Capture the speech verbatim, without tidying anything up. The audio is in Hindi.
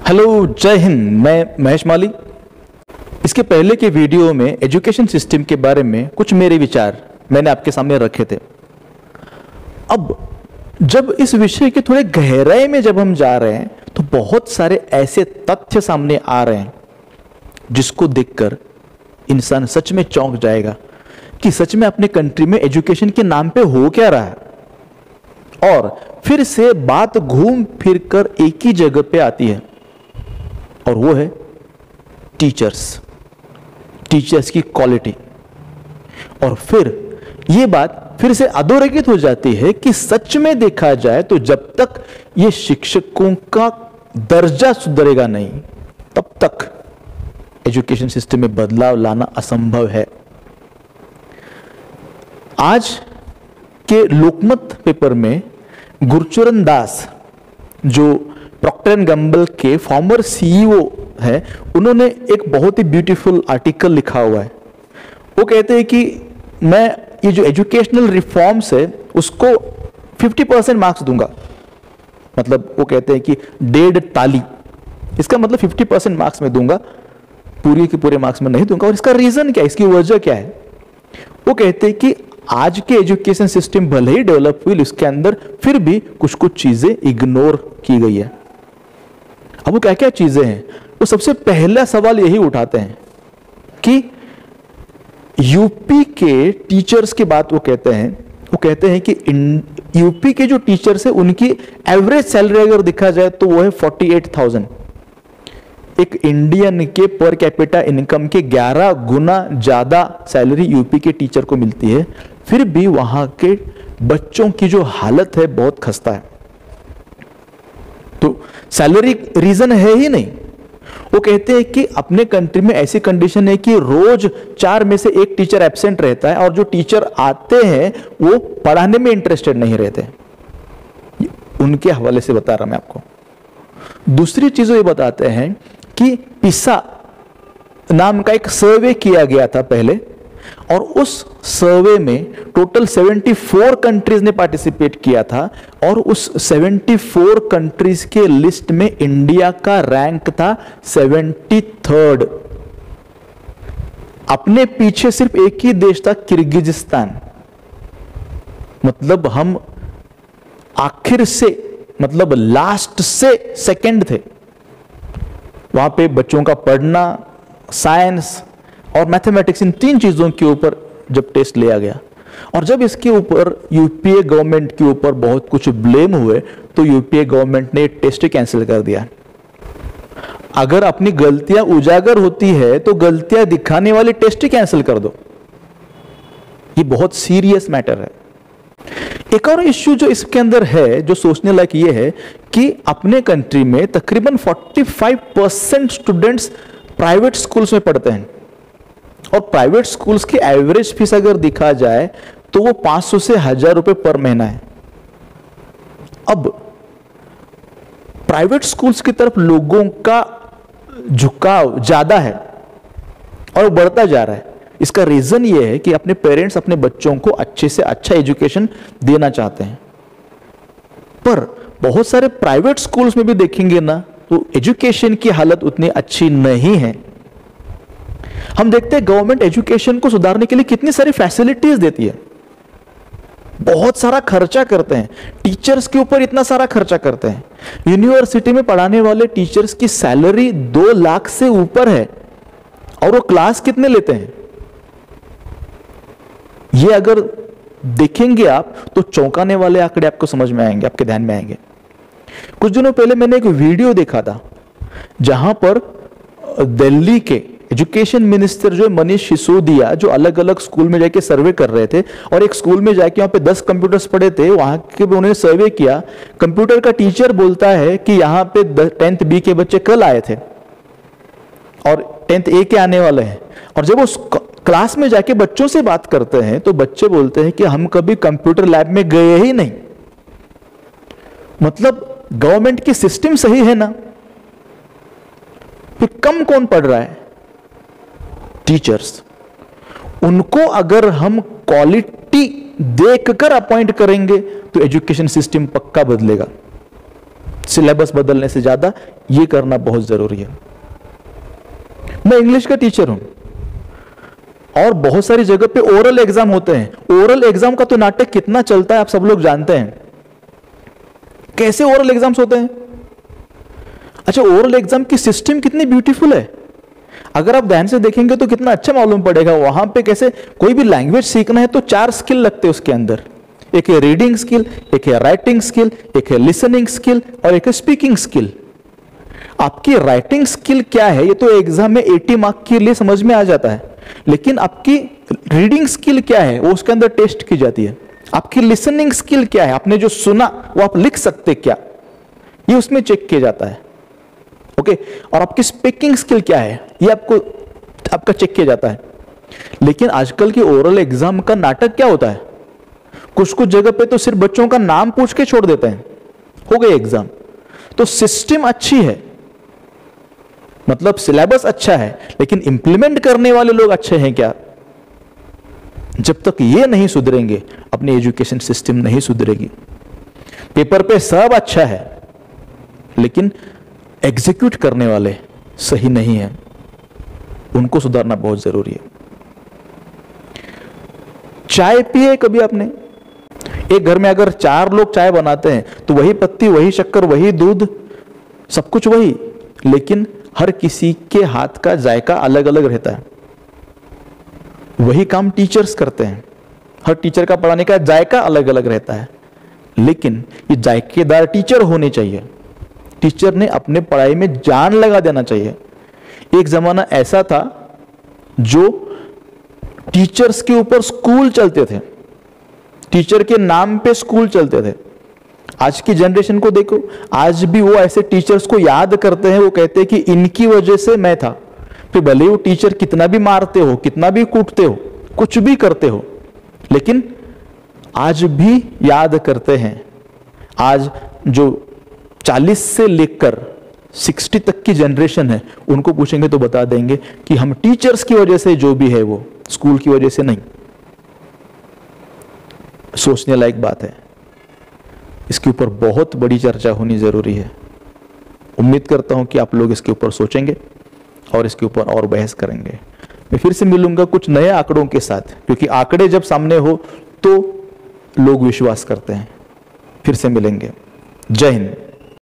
हेलो, जय हिंद। मैं महेश माली। इसके पहले के वीडियो में एजुकेशन सिस्टम के बारे में कुछ मेरे विचार मैंने आपके सामने रखे थे। अब जब इस विषय के थोड़े गहराई में जब हम जा रहे हैं तो बहुत सारे ऐसे तथ्य सामने आ रहे हैं जिसको देखकर इंसान सच में चौंक जाएगा कि सच में अपने कंट्री में एजुकेशन के नाम पे हो क्या रहा है। और फिर से बात घूम फिर कर एक ही जगह पे आती है और वो है टीचर्स टीचर्स की क्वालिटी। और फिर ये बात फिर से अधोरेखित हो जाती है कि सच में देखा जाए तो जब तक ये शिक्षकों का दर्जा सुधरेगा नहीं तब तक एजुकेशन सिस्टम में बदलाव लाना असंभव है। आज के लोकमत पेपर में गुरचरण दास, जो प्रॉक्टर एंड गैम्बल के फॉर्मर सीईओ है, उन्होंने एक बहुत ही ब्यूटीफुल आर्टिकल लिखा हुआ है। वो कहते हैं कि मैं ये जो एजुकेशनल रिफॉर्म्स है उसको पचास परसेंट मार्क्स दूंगा। मतलब वो कहते हैं कि डेढ़ ताली, इसका मतलब पचास परसेंट मार्क्स में दूंगा, पूरी के पूरे मार्क्स में नहीं दूंगा। और इसका रीजन क्या है, इसकी वजह क्या है? वो कहते हैं कि आज के एजुकेशन सिस्टम भले ही डेवलप हुई, इसके अंदर फिर भी कुछ कुछ चीजें इग्नोर की गई है। अब वो क्या क्या चीजें हैं? वो सबसे पहला सवाल यही उठाते हैं कि यूपी के टीचर्स की बात वो कहते हैं वो कहते हैं कि यूपी के जो टीचर्स है उनकी एवरेज सैलरी अगर देखा जाए तो वो है अड़तालीस हज़ार। एक इंडियन के पर कैपिटा इनकम के ग्यारह गुना ज्यादा सैलरी यूपी के टीचर को मिलती है, फिर भी वहां के बच्चों की जो हालत है बहुत खस्ता है। तो सैलरी रीजन है ही नहीं। वो कहते हैं कि अपने कंट्री में ऐसी कंडीशन है कि रोज चार में से एक टीचर एब्सेंट रहता है और जो टीचर आते हैं वो पढ़ाने में इंटरेस्टेड नहीं रहते। उनके हवाले से बता रहा मैं आपको। दूसरी चीज ये बताते हैं कि पिसा नाम का एक सर्वे किया गया था पहले, और उस सर्वे में टोटल चौहत्तर कंट्रीज ने पार्टिसिपेट किया था और उस चौहत्तर कंट्रीज के लिस्ट में इंडिया का रैंक था तिहत्तरवां। अपने पीछे सिर्फ एक ही देश था, किर्गिजिस्तान। मतलब हम आखिर से, मतलब लास्ट से सेकंड थे। वहां पे बच्चों का पढ़ना, साइंस और मैथमेटिक्स, इन तीन चीजों के ऊपर जब टेस्ट लिया गया और जब इसके ऊपर यूपीए गवर्नमेंट के ऊपर बहुत कुछ ब्लेम हुए तो यूपीए गवर्नमेंट ने टेस्ट कैंसिल कर दिया। अगर अपनी गलतियां उजागर होती है तो गलतियां दिखाने वाले टेस्ट कैंसिल कर दो। ये बहुत सीरियस मैटर है। एक और इश्यू जो इसके अंदर है, जो सोचने लायक ये है कि अपने कंट्री में तकरीबन पैंतालीस परसेंट स्टूडेंट्स प्राइवेट स्कूल्स में पढ़ते हैं और प्राइवेट स्कूल्स की एवरेज फीस अगर देखा जाए तो वो पांच सौ से हजार रुपए पर महीना है। अब प्राइवेट स्कूल्स की तरफ लोगों का झुकाव ज्यादा है और बढ़ता जा रहा है। इसका रीजन ये है कि अपने पेरेंट्स अपने बच्चों को अच्छे से अच्छा एजुकेशन देना चाहते हैं, पर बहुत सारे प्राइवेट स्कूल्स में भी देखेंगे ना तो एजुकेशन की हालत उतनी अच्छी नहीं है। हम देखते हैं गवर्नमेंट एजुकेशन को सुधारने के लिए कितनी सारी फैसिलिटीज देती है, बहुत सारा खर्चा करते हैं, टीचर्स के ऊपर इतना सारा खर्चा करते हैं। यूनिवर्सिटी में पढ़ाने वाले टीचर्स की सैलरी दो लाख से ऊपर है और वो क्लास कितने लेते हैं ये अगर देखेंगे आप तो चौंकाने वाले आंकड़े आपको समझ में आएंगे, आपके ध्यान में आएंगे। कुछ दिनों पहले मैंने एक वीडियो देखा था जहां पर दिल्ली के एजुकेशन मिनिस्टर जो मनीष सिसोदिया, जो अलग अलग स्कूल में जाके सर्वे कर रहे थे और एक स्कूल में जाके वहां पे दस कंप्यूटर्स पड़े थे, वहां के उन्होंने सर्वे किया। कंप्यूटर का टीचर बोलता है कि यहाँ पे टेंथ बी के बच्चे कल आए थे और टेंथ ए के आने वाले हैं, और जब वो क्लास में जाके बच्चों से बात करते हैं तो बच्चे बोलते हैं कि हम कभी कंप्यूटर लैब में गए ही नहीं। मतलब गवर्नमेंट की सिस्टम सही है ना, फिर कम कौन पढ़ रहा है? टीचर्स। उनको अगर हम क्वालिटी देखकर अपॉइंट करेंगे तो एजुकेशन सिस्टम पक्का बदलेगा। सिलेबस बदलने से ज्यादा ये करना बहुत जरूरी है। मैं इंग्लिश का टीचर हूं और बहुत सारी जगह पे ओरल एग्जाम होते हैं। ओरल एग्जाम का तो नाटक कितना चलता है आप सब लोग जानते हैं। कैसे ओरल एग्जाम्स होते हैं? अच्छा, ओरल एग्जाम की सिस्टम कितनी ब्यूटीफुल है। अगर आप ध्यान से देखेंगे तो कितना अच्छा मालूम पड़ेगा। वहां पे कैसे कोई भी लैंग्वेज सीखना है तो चार स्किल लगते हैं उसके अंदर। एक है रीडिंग स्किल, एक है राइटिंग स्किल, एक है लिसनिंग स्किल और एक है स्पीकिंग स्किल। आपकी राइटिंग स्किल क्या है ये तो एग्जाम में अस्सी मार्क के लिए समझ में आ जाता है, लेकिन आपकी रीडिंग स्किल क्या है वो उसके अंदर टेस्ट की जाती है। आपकी लिसनिंग स्किल क्या है, आपने जो सुना वो आप लिख सकते क्या, ये उसमें चेक किया जाता है। ओके, और आपकी स्पीकिंग स्किल क्या है ये आपको आपका चेक किया जाता है। लेकिन आजकल की ओरल एग्जाम का नाटक क्या होता है, कुछ कुछ जगह पे तो सिर्फ बच्चों का नाम पूछ के छोड़ देते हैं, हो गए एग्जाम। तो सिस्टम अच्छी है, मतलब सिलेबस अच्छा है, लेकिन इंप्लीमेंट करने वाले लोग अच्छे हैं क्या? जब तक ये नहीं सुधरेंगे अपनी एजुकेशन सिस्टम नहीं सुधरेगी। पेपर पे सब अच्छा है लेकिन एग्जीक्यूट करने वाले सही नहीं है, उनको सुधारना बहुत जरूरी है। चाय पिए कभी आपने? एक घर में अगर चार लोग चाय बनाते हैं तो वही पत्ती, वही शक्कर, वही दूध, सब कुछ वही, लेकिन हर किसी के हाथ का जायका अलग अलग रहता है। वही काम टीचर्स करते हैं, हर टीचर का पढ़ाने का जायका अलग अलग रहता है, लेकिन ये जायकेदार टीचर होने चाहिए। टीचर ने अपने पढ़ाई में जान लगा देना चाहिए। एक जमाना ऐसा था जो टीचर्स के ऊपर स्कूल चलते थे, टीचर के नाम पे स्कूल चलते थे। आज की जनरेशन को देखो, आज भी वो ऐसे टीचर्स को याद करते हैं, वो कहते हैं कि इनकी वजह से मैं था। फिर भले वो टीचर कितना भी मारते हो, कितना भी कूटते हो, कुछ भी करते हो, लेकिन आज भी याद करते हैं। आज जो चालीस से लेकर साठ तक की जनरेशन है, उनको पूछेंगे तो बता देंगे कि हम टीचर्स की वजह से जो भी है वो स्कूल की वजह से नहीं। सोचने लायक बात है, इसके ऊपर बहुत बड़ी चर्चा होनी जरूरी है। उम्मीद करता हूं कि आप लोग इसके ऊपर सोचेंगे और इसके ऊपर और बहस करेंगे। मैं फिर से मिलूंगा कुछ नए आंकड़ों के साथ, क्योंकि आंकड़े जब सामने हो तो लोग विश्वास करते हैं। फिर से मिलेंगे। जय हिंद।